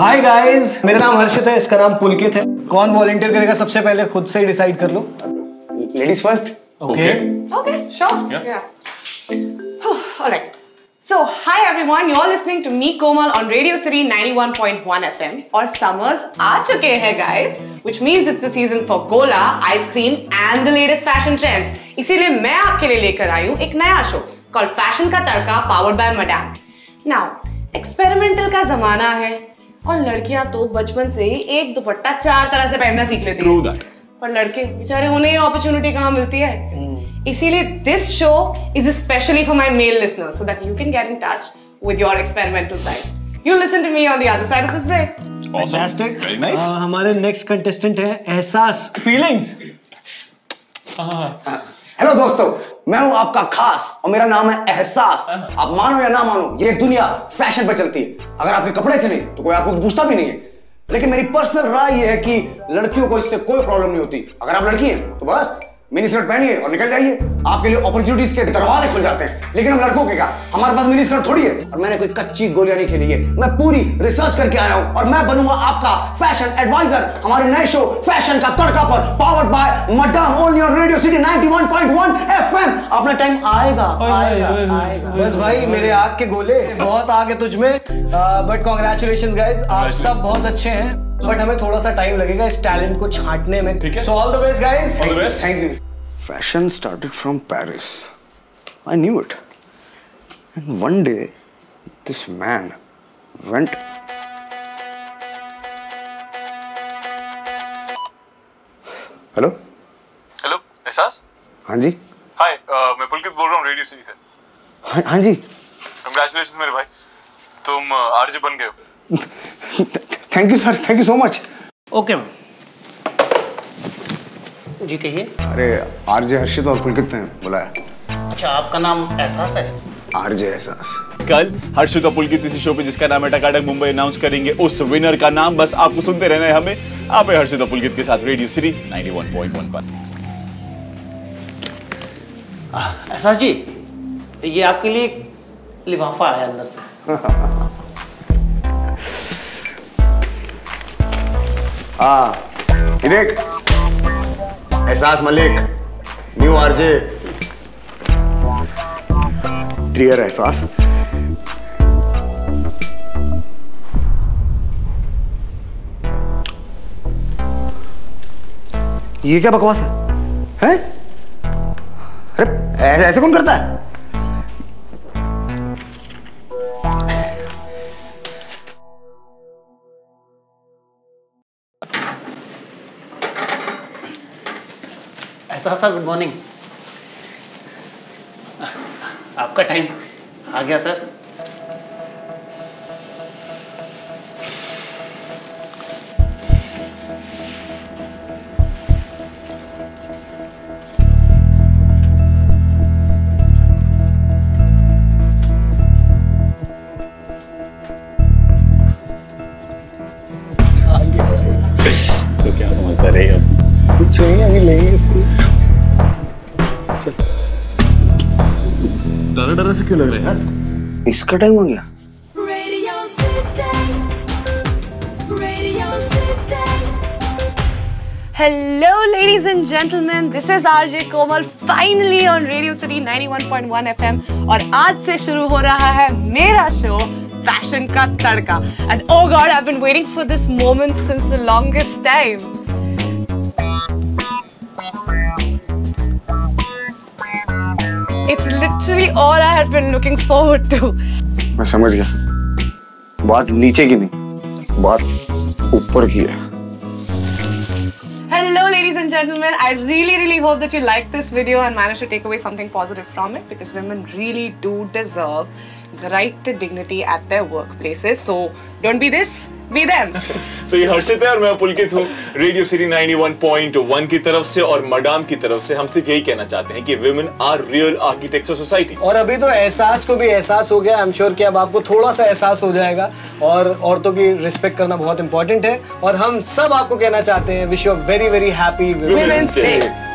Hi guys, मेरा नाम हर्षित है, इसका नाम पुलकित है। कौन वॉलंटियर करेगा सबसे पहले, खुद से ही डिसाइड कर लो। Ladies first. Okay, sure. Yeah. All right. So, hi everyone. You're listening to me, Komal, on Radio City 91.1 FM. और summers आ चुके हैं, guys, which means it's the season for cola, ice cream, and the latest fashion trends. इसीलिए मैं आपके लिए लेकर आई हूँ एक नया शो called Fashion का तड़का, powered by Madame. Now, experimental का जमाना है और लड़कियां तो बचपन से ही एक दुपट्टा 4 तरह से पहनना सीख लेती हैं। पर लड़के बेचारे, उन्हें ये अपॉर्चुनिटी कहाँ मिलती है? इसीलिए this show is especially for my male listeners so that you can get in touch with your experimental side. You listen to me on the other side of this break. Awesome. Fantastic. Very nice. हमारे next contestant है Ehsaas, feelings. Hello दोस्तों, मैं हूं आपका खास और मेरा नाम है एहसास। आप मानो या ना मानो, ये दुनिया फैशन पर चलती है। अगर आपके कपड़े चले तो कोई आपको पूछता भी नहीं है, लेकिन मेरी पर्सनल राय ये है कि लड़कियों को इससे कोई प्रॉब्लम नहीं होती। अगर आप लड़की हैं तो बस मिनी स्कर्ट पहनिए और निकल जाइए, आपके लिए अपॉर्चुनिटीज के दरवाजे खुल जाते हैं। लेकिन हम लड़कों के क्या, हमारे पास मिनी स्कर्ट थोड़ी है और मैंने कोई कच्ची गोलियां नहीं खेली है। मैं पूरी रिसर्च करके आया हूं और मैं बनूंगा आपका फैशन एडवाइजर हमारे नए शो फैशन का तड़का पर, powered by Madame, only on Radio City 91.1 FM। अपना टाइम आएगा। बस भाई, मेरे आग के गोले, बहुत आग है तुझ में। बट कांग्रेचुलेशंस गाइस, आप सब बहुत अच्छे हैं, बट हमें थोड़ा सा टाइम लगेगा इस टैलेंट को छांटने में। ठीक है, so all the best guys. All the best. Thank you. Fashion started from Paris. I knew it. And one day, this man went. Hello? Hello, Ehsaas? हाँ जी। हाय, मैं पुलकित बोल रहा हूँ रेडियो सिटी से। हाँ जी। Congratulations मेरे भाई, तुम आरजे बन गए हो। Thank you sir, thank you so much. Okay ma'am ji, कहिए। अरे आरजे हर्षित और पुलकित ने बुलाया। अच्छा, आपका नाम एहसास है? आरजे एहसास। कल हर्षित और पुलकित इसी शो पे जिसका नाम है टकाटक मुंबई अनाउंस करेंगे उस विनर का नाम। बस आपको सुनते रहना है हमें। आप है हर्षित और पुलकित के साथ रेडियो सिटी 91.1 पर। एहसास जी, ये आपके लिए लिफाफा है अंदर से। ये देख, एहसास मलिक, न्यू आरजे। डियर एहसास, ये क्या बकवास है? हैं? अरे ऐसे कौन करता है? Sir, good morning. आपका टाइम आ गया सर। इसको क्या समझता रहेगा? कुछ नहीं, अभी लेंगे इसको। चल, डरा से क्यों लग रहा है यार? इसका टाइम हो गया। Hello ladies and gentlemen, this is RJ Komal finally on Radio City 91.1 FM और आज से शुरू हो रहा है मेरा शो फैशन का तड़का। And oh God, I've been waiting for this moment since the longest time. It's literally all I had been looking forward to. मैं समझ गया, बात नीचे की नहीं, बात ऊपर की है। Hello ladies and gentlemen, I really hope that you like this video and manage to take away something positive from it, because women really do deserve the right to dignity at their workplaces. So don't be this, be them. So ये हर्षित है और मैं पुलकित हूँ radio City 91.1 की तरफ से और madam की तरफ से। हम सिर्फ यही कहना चाहते हैं कि women are real architects of society. और अभी तो एहसास को भी एहसास हो गया। आई एम श्योर कि अब आपको थोड़ा सा एहसास हो जाएगा। और औरतों की रिस्पेक्ट करना बहुत इंपॉर्टेंट है और हम सब आपको कहना चाहते हैं, wish you a very happy Women's Day.